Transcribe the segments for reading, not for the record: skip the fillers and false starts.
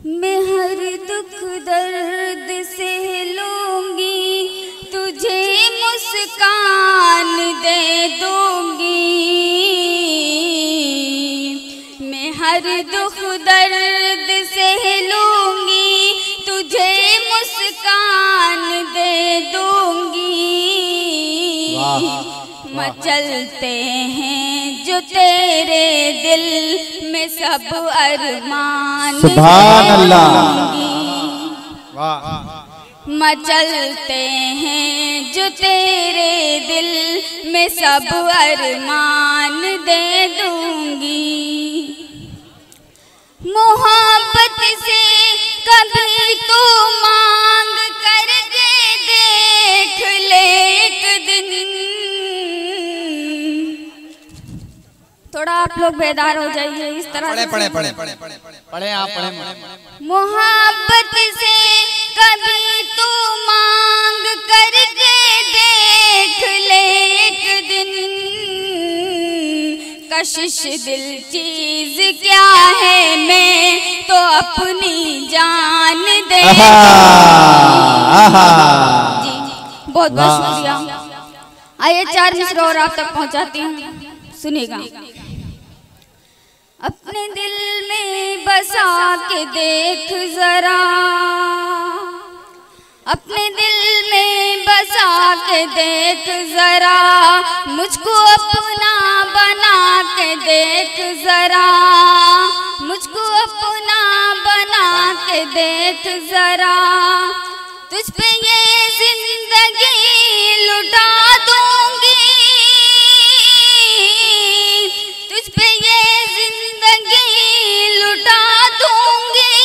मैं हर दुख दर्द सह लूंगी, तुझे मुस्कान दे दूंगी। मैं हर दुख दर्द सह लूंगी, तुझे मुस्कान दे दूंगी। मचलते हैं जो तेरे दिल में सब अरमान सुभान अल्लाह। मचलते हैं जो तेरे दिल में सब अरमान दे दूंगी। मोहब्बत से कभी तो मांग करके देख ले एक दिन। थोड़ा आप लोग बेदार हो जाइए इस तरह। पढ़े आप पढ़े। मोहब्बत से कभी तो मांग करके देख ले एक दिन। कशिश दिल चीज क्या है, मैं तो अपनी जान दे। जी बहुत बहुत शुक्रिया। आइए 4 मिसरे और आप तक पहुंचाती हूँ, सुनिएगा। अपने दिल में बसा के देख जरा, अपने दिल में बसा के देख जरा, मुझको अपना बना के देख जरा, मुझको अपना बना के देख जरा। तुझ पे ये जिंदगी लुटा दूंगी, तुझ पे ये जिंदगी लुटा दूंगी।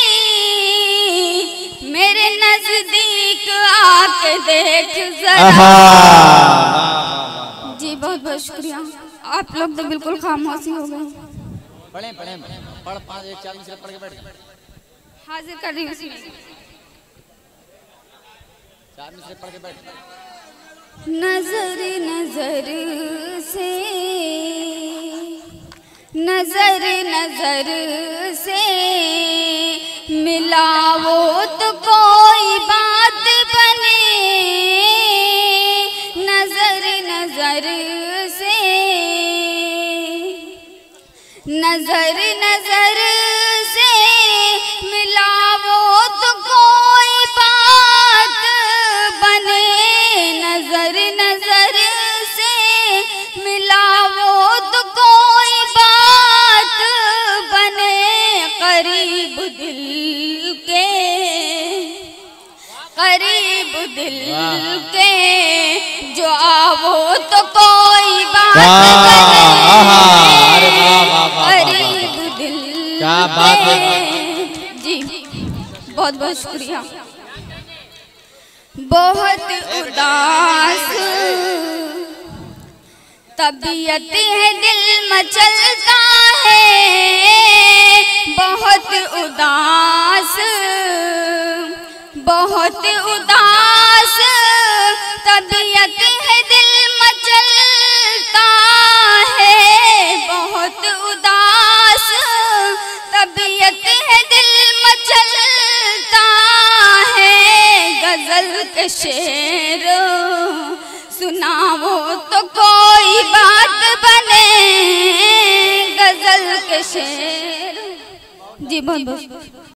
मेरे नजदीक आके देख जरा। जी बहुत बहुत शुक्रिया। आप लोग तो बिल्कुल खामोशी हो गए। पढ़े पढ़े पढ़ 5 1 4 मिसरे पढ़ के बैठ। हाजिर कर रही हूँ, 4 मिसरे पढ़ के बैठ। नजर नजर से, नजर नजर से मिलाओ तो कोई बात बने। नजर नजर से, नजर नजर से मिलाओ तो कोई बात बने। नजर नजर से मिलाओ तो कोई बात बने। करीब दिल के, करीब दिल के जो आओ तो कोई बात बने। करीब दिल के। जी बहुत बहुत शुक्रिया। बहुत उदास तबीयत है, दिल मचलता है। बहुत उदास, बहुत उदास तबीयत है, दिल मचलता है। बहुत उदास तबीयत है, दिल मचलता है। गजल के शेर सुनाओ तो कोई बात बने। गजल के शेर। जी बहुत बहुत।